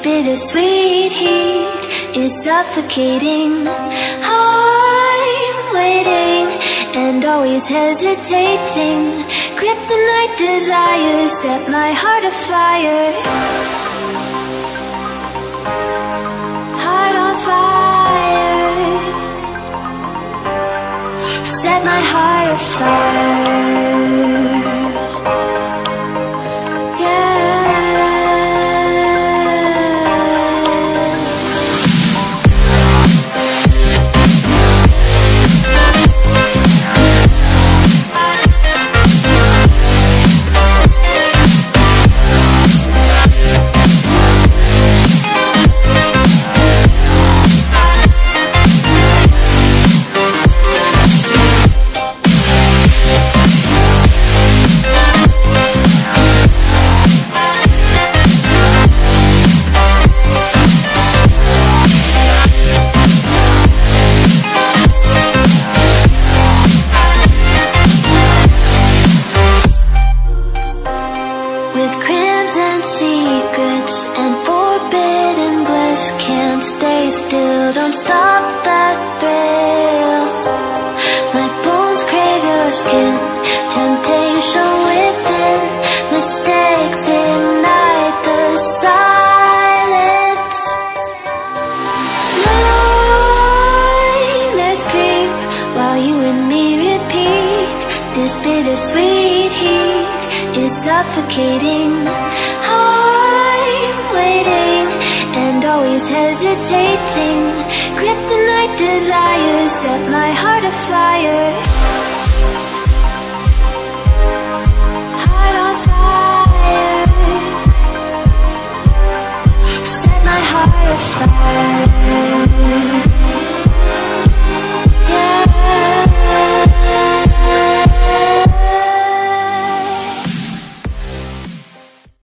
bittersweet heat is suffocating. I'm waiting and always hesitating. Kryptonite desires set my heart afire. Heart on fire. Set my heart afire. With crimson secrets and forbidden bliss, can't stay still, don't stop that thrill. My bones crave your skin, temptation within, mistakes ignite the silence. Nightmares creep while you and me repeat. This bittersweet heat is suffocating. I'm waiting and always hesitating. Kryptonite desires set my heart afire.